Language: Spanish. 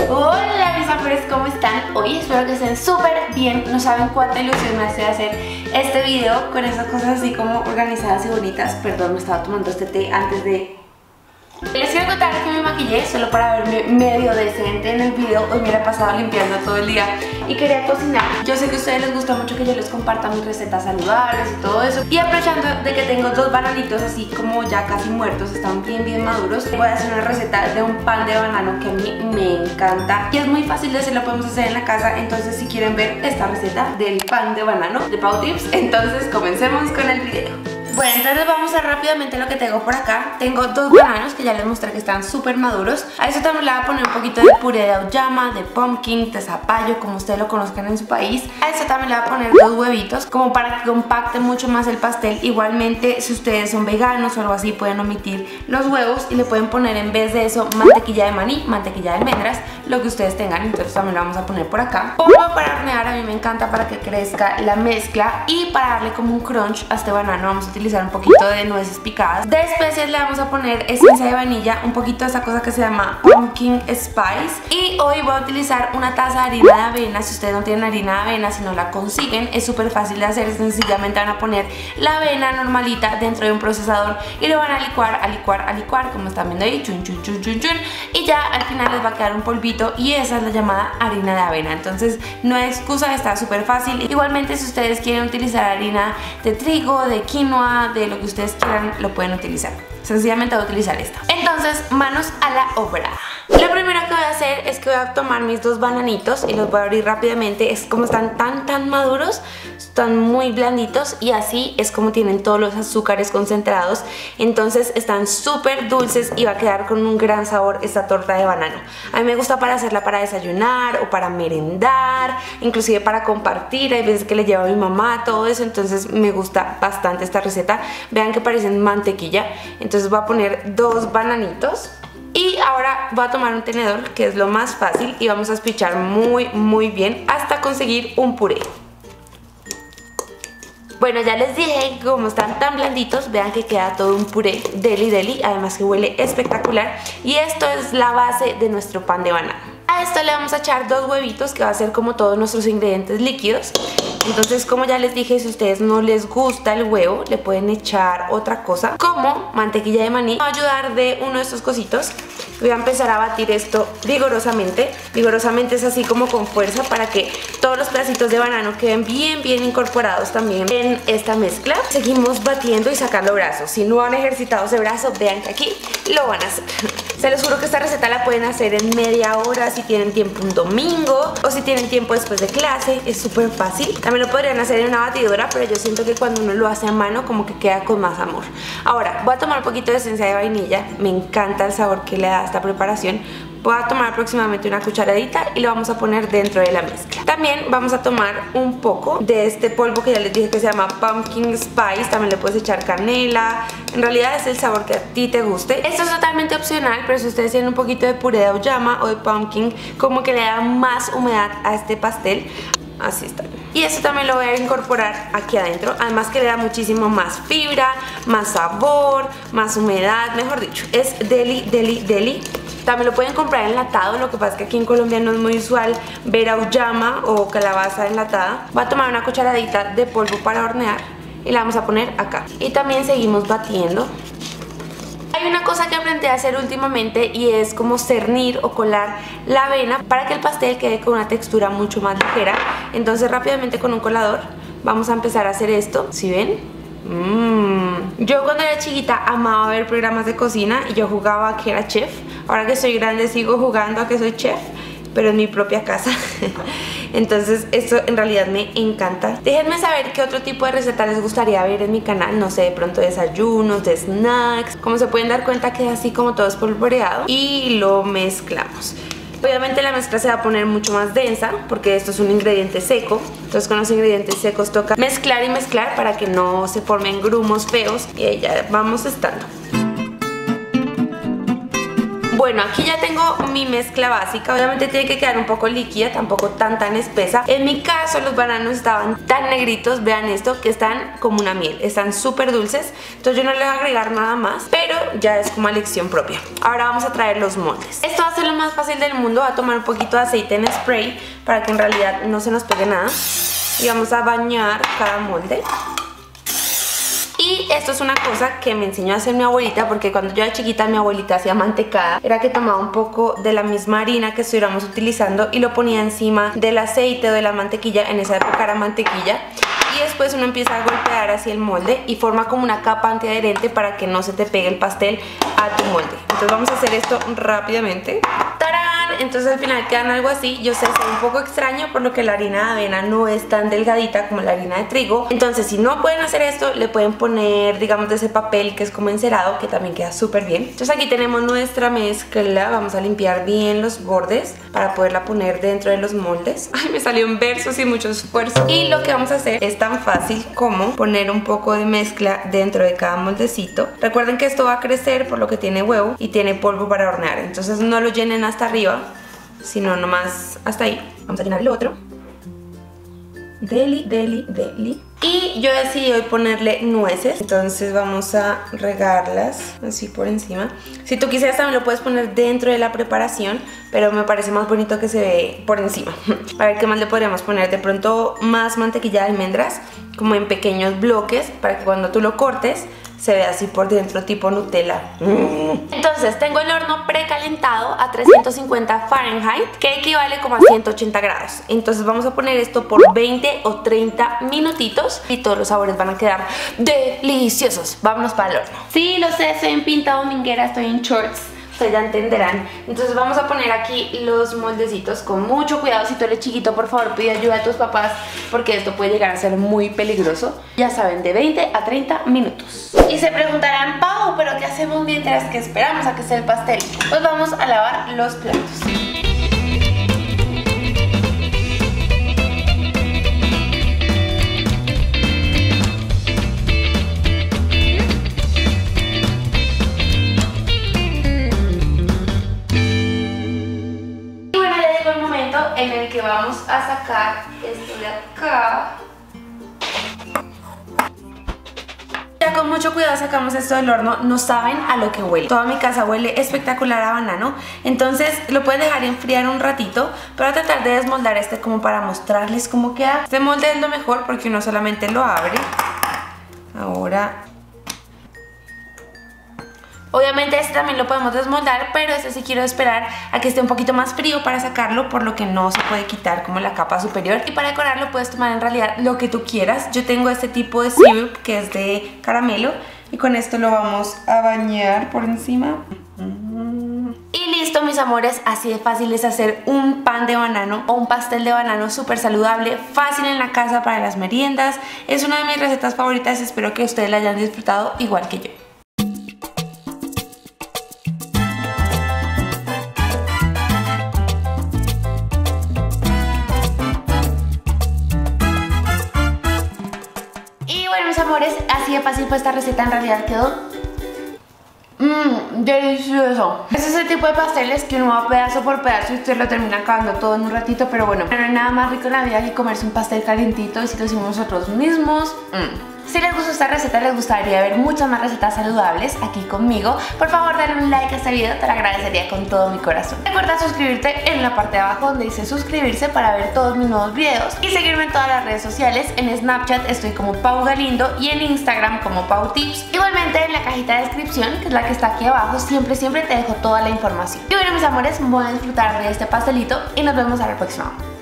Hola mis amores, ¿cómo están? Hoy espero que estén súper bien. No saben cuánta ilusión me hace hacer este video con esas cosas así como organizadas y bonitas. Perdón, me estaba tomando este té antes de... Les quiero contar que me maquillé solo para verme medio decente en el video. Hoy me la he pasado limpiando todo el día y quería cocinar. Yo sé que a ustedes les gusta mucho que yo les comparta mis recetas saludables y todo eso. Y aprovechando de que tengo dos bananitos así como ya casi muertos, están bien maduros, voy a hacer una receta de un pan de banano que a mí me encanta. Y es muy fácil de hacer, lo podemos hacer en la casa. Entonces si quieren ver esta receta del pan de banano de Pau Tips, entonces comencemos con el video. Bueno, entonces vamos a rápidamente lo que tengo por acá. Tengo dos bananos que ya les mostré que están súper maduros. A eso también le voy a poner un poquito de puré de auyama, de pumpkin, de zapallo, como ustedes lo conozcan en su país. A eso también le voy a poner dos huevitos, como para que compacte mucho más el pastel. Igualmente, si ustedes son veganos o algo así, pueden omitir los huevos y le pueden poner en vez de eso mantequilla de maní, mantequilla de almendras, lo que ustedes tengan. Entonces también lo vamos a poner por acá. Polvo para hornear, a mí me encanta para que crezca la mezcla. Y para darle como un crunch a este banano vamos a utilizar un poquito de nueces picadas. De especias le vamos a poner esencia de vainilla, un poquito de esa cosa que se llama pumpkin spice. Y hoy voy a utilizar una taza de harina de avena. Si ustedes no tienen harina de avena, si no la consiguen, es súper fácil de hacer. Sencillamente van a poner la avena normalita dentro de un procesador y lo van a licuar, como están viendo ahí, chun, y ya al final les va a quedar un polvito y esa es la llamada harina de avena. Entonces no hay excusa, está súper fácil. Igualmente, si ustedes quieren utilizar harina de trigo, de quinoa, de lo que ustedes quieran, lo pueden utilizar. Sencillamente voy a utilizar esta. Entonces, manos a la obra. Lo primero que voy a hacer es que voy a tomar mis dos bananitos y los voy a abrir rápidamente. Es como están tan maduros, están muy blanditos y así es como tienen todos los azúcares concentrados. Entonces están súper dulces y va a quedar con un gran sabor esta torta de banano. A mí me gusta para hacerla para desayunar o para merendar, inclusive para compartir. Hay veces que le llevo a mi mamá, todo eso. Entonces me gusta bastante esta receta. Vean que parecen mantequilla. Entonces voy a poner dos bananitos. Y ahora voy a tomar un tenedor, que es lo más fácil, y vamos a espichar muy bien hasta conseguir un puré. Bueno, ya les dije que como están tan blanditos, vean que queda todo un puré deli, además que huele espectacular. Y esto es la base de nuestro pan de banano. A esto le vamos a echar dos huevitos, que va a ser como todos nuestros ingredientes líquidos. Entonces, como ya les dije, si a ustedes no les gusta el huevo, le pueden echar otra cosa como mantequilla de maní. Va a ayudar de uno de estos cositos. Voy a empezar a batir esto vigorosamente. Vigorosamente es así como con fuerza, para que todos los pedacitos de banano queden bien incorporados también en esta mezcla. Seguimos batiendo y sacando brazos. Si no han ejercitado ese brazo, vean que aquí lo van a hacer. Se los juro que esta receta la pueden hacer en media hora si tienen tiempo un domingo o si tienen tiempo después de clase. Es súper fácil. También lo podrían hacer en una batidora, pero yo siento que cuando uno lo hace a mano como que queda con más amor. Ahora voy a tomar un poquito de esencia de vainilla. Me encanta el sabor que le da esta preparación. Voy a tomar aproximadamente una cucharadita y lo vamos a poner dentro de la mezcla. También vamos a tomar un poco de este polvo que ya les dije que se llama pumpkin spice. También le puedes echar canela. En realidad es el sabor que a ti te guste. Esto es totalmente opcional, pero si ustedes tienen un poquito de puré de auyama o de pumpkin, como que le da más humedad a este pastel. Así está. Y eso también lo voy a incorporar aquí adentro. Además que le da muchísimo más fibra, más sabor, más humedad. Mejor dicho, es deli. También lo pueden comprar enlatado. Lo que pasa es que aquí en Colombia no es muy usual ver auyama o calabaza enlatada. Voy a tomar una cucharadita de polvo para hornear y la vamos a poner acá. Y también seguimos batiendo. Hay una cosa que aprendí a hacer últimamente y es como cernir o colar la avena para que el pastel quede con una textura mucho más ligera. Entonces rápidamente con un colador vamos a empezar a hacer esto. ¿Sí ven? Yo cuando era chiquita amaba ver programas de cocina y yo jugaba a que era chef. Ahora que soy grande sigo jugando a que soy chef, pero en mi propia casa. Entonces esto en realidad me encanta. Déjenme saber qué otro tipo de receta les gustaría ver en mi canal. No sé, de pronto desayunos, de snacks. Como se pueden dar cuenta queda así como todo espolvoreado y lo mezclamos. Obviamente la mezcla se va a poner mucho más densa porque esto es un ingrediente seco. Entonces con los ingredientes secos toca mezclar y mezclar para que no se formen grumos feos. Y ahí ya vamos estando. Bueno, aquí ya tengo mi mezcla básica. Obviamente tiene que quedar un poco líquida, tampoco tan espesa. En mi caso los bananos estaban tan negritos, vean esto, que están como una miel, están súper dulces. Entonces yo no le voy a agregar nada más, pero ya es como elección propia. Ahora vamos a traer los moldes. Esto va a ser lo más fácil del mundo. Voy a tomar un poquito de aceite en spray para que en realidad no se nos pegue nada. Y vamos a bañar cada molde. Y esto es una cosa que me enseñó a hacer mi abuelita, porque cuando yo era chiquita mi abuelita hacía mantecada. Era que tomaba un poco de la misma harina que estuviéramos utilizando y lo ponía encima del aceite o de la mantequilla. En esa época era mantequilla. Y después uno empieza a golpear así el molde y forma como una capa antiadherente para que no se te pegue el pastel a tu molde. Entonces vamos a hacer esto rápidamente. ¡Tarán! Entonces al final quedan algo así. Yo sé, es un poco extraño por lo que la harina de avena no es tan delgadita como la harina de trigo. Entonces si no pueden hacer esto, le pueden poner, digamos, de ese papel que es como encerado, que también queda súper bien. Entonces aquí tenemos nuestra mezcla. Vamos a limpiar bien los bordes para poderla poner dentro de los moldes. Ay, me salió en verso sin mucho esfuerzo. Y lo que vamos a hacer es tan fácil como poner un poco de mezcla dentro de cada moldecito. Recuerden que esto va a crecer por lo que tiene huevo y tiene polvo para hornear. Entonces no lo llenen hasta arriba, sino nomás hasta ahí. Vamos a llenar el otro. Deli, deli, deli. Y yo decidí hoy ponerle nueces. Entonces vamos a regarlas así por encima. Si tú quisieras también lo puedes poner dentro de la preparación, pero me parece más bonito que se ve por encima. A ver qué más le podríamos poner. De pronto más mantequilla de almendras, como en pequeños bloques, para que cuando tú lo cortes se ve así por dentro, tipo Nutella. Entonces tengo el horno precalentado a 350 Fahrenheit, que equivale como a 180 grados. Entonces vamos a poner esto por 20 o 30 minutitos y todos los sabores van a quedar deliciosos. Vámonos para el horno. Sí, lo sé, estoy en pinta dominguera, estoy en shorts. Ustedes ya entenderán. Entonces vamos a poner aquí los moldecitos con mucho cuidado. Si tú eres chiquito, por favor pide ayuda a tus papás, porque esto puede llegar a ser muy peligroso. Ya saben, de 20 a 30 minutos. Y se preguntarán, Pau, ¿pero qué hacemos mientras que esperamos a que sea el pastel? Pues vamos a lavar los platos. En el que vamos a sacar esto de acá. Ya con mucho cuidado sacamos esto del horno. No saben a lo que huele. Toda mi casa huele espectacular a banano. Entonces lo pueden dejar enfriar un ratito, pero voy a tratar de desmoldar este como para mostrarles cómo queda. Este molde es lo mejor porque uno solamente lo abre. Ahora... Obviamente este también lo podemos desmoldar, pero este sí quiero esperar a que esté un poquito más frío para sacarlo, por lo que no se puede quitar como la capa superior. Y para decorarlo puedes tomar en realidad lo que tú quieras. Yo tengo este tipo de syrup que es de caramelo y con esto lo vamos a bañar por encima. Y listo, mis amores, así de fácil es hacer un pan de banano o un pastel de banano súper saludable, fácil en la casa para las meriendas. Es una de mis recetas favoritas, espero que ustedes la hayan disfrutado igual que yo. Mis amores, así de fácil fue esta receta, en realidad quedó delicioso. Ese es el tipo de pasteles que uno va pedazo por pedazo y usted lo termina acabando todo en un ratito, pero bueno, no hay nada más rico en la vida que comerse un pastel calientito y si lo hicimos nosotros mismos. Si les gustó esta receta, les gustaría ver muchas más recetas saludables aquí conmigo, por favor dale un like a este video, te lo agradecería con todo mi corazón. Recuerda suscribirte en la parte de abajo donde dice suscribirse para ver todos mis nuevos videos y seguirme en todas las redes sociales. En Snapchat estoy como Pau Galindo y en Instagram como Pau Tips. Igualmente en la cajita de descripción, que es la que está aquí abajo, siempre te dejo toda la información. Y bueno, mis amores, voy a disfrutar de este pastelito y nos vemos a la próxima.